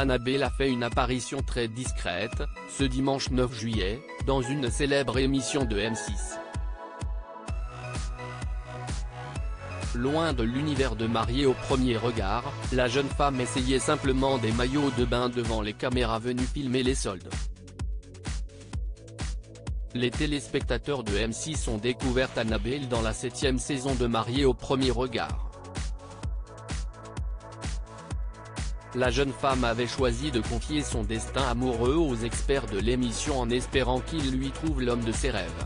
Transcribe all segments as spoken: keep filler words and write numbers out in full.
Annabelle a fait une apparition très discrète, ce dimanche neuf juillet, dans une célèbre émission de M six. Loin de l'univers de Mariés au premier regard, la jeune femme essayait simplement des maillots de bain devant les caméras venues filmer les soldes. Les téléspectateurs de M six ont découvert Annabelle dans la septième saison de Mariés au premier regard. La jeune femme avait choisi de confier son destin amoureux aux experts de l'émission en espérant qu'ils lui trouvent l'homme de ses rêves.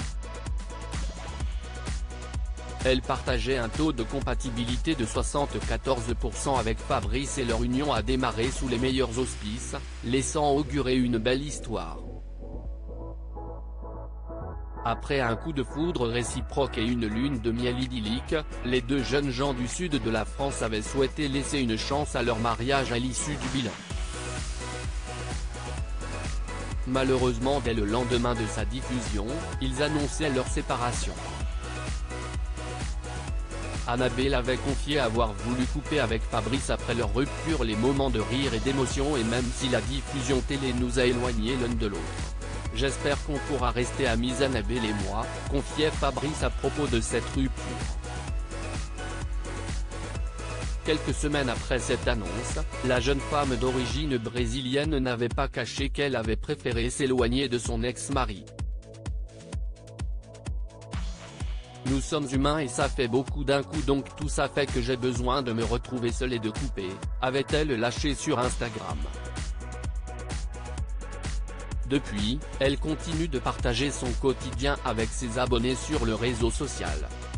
Elle partageait un taux de compatibilité de soixante-quatorze pour cent avec Fabrice et leur union a démarré sous les meilleurs auspices, laissant augurer une belle histoire. Après un coup de foudre réciproque et une lune de miel idyllique, les deux jeunes gens du sud de la France avaient souhaité laisser une chance à leur mariage à l'issue du bilan. Malheureusement, dès le lendemain de sa diffusion, ils annonçaient leur séparation. Annabelle avait confié avoir voulu couper avec Fabrice après leur rupture les moments de rire et d'émotion et même si la diffusion télé nous a éloignés l'un de l'autre. J'espère qu'on pourra rester amis Annabelle et moi, confiait Fabrice à propos de cette rupture. Quelques semaines après cette annonce, la jeune femme d'origine brésilienne n'avait pas caché qu'elle avait préféré s'éloigner de son ex-mari. Nous sommes humains et ça fait beaucoup d'un coup donc tout ça fait que j'ai besoin de me retrouver seule et de couper, avait-elle lâché sur Instagram. Depuis, elle continue de partager son quotidien avec ses abonnés sur le réseau social.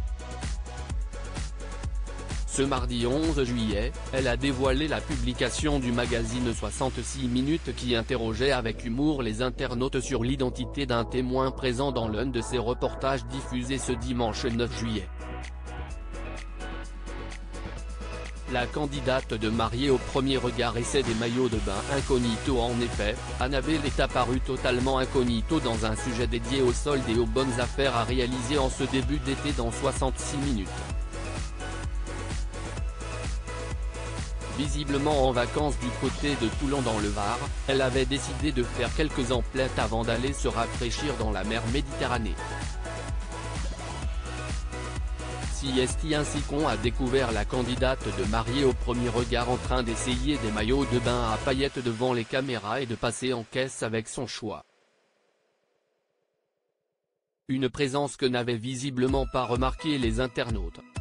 Ce mardi onze juillet, elle a dévoilé la publication du magazine soixante-six minutes qui interrogeait avec humour les internautes sur l'identité d'un témoin présent dans l'un de ses reportages diffusés ce dimanche neuf juillet. La candidate de Mariés au premier regard essaie des maillots de bain incognito. En effet, Annabelle est apparue totalement incognito dans un sujet dédié aux soldes et aux bonnes affaires à réaliser en ce début d'été dans soixante-six minutes. Visiblement en vacances du côté de Toulon dans le Var, elle avait décidé de faire quelques emplettes avant d'aller se rafraîchir dans la mer Méditerranée. Si est ainsi qu'on a découvert la candidate de Mariés au premier regard en train d'essayer des maillots de bain à paillettes devant les caméras et de passer en caisse avec son choix. Une présence que n'avaient visiblement pas remarqué les internautes.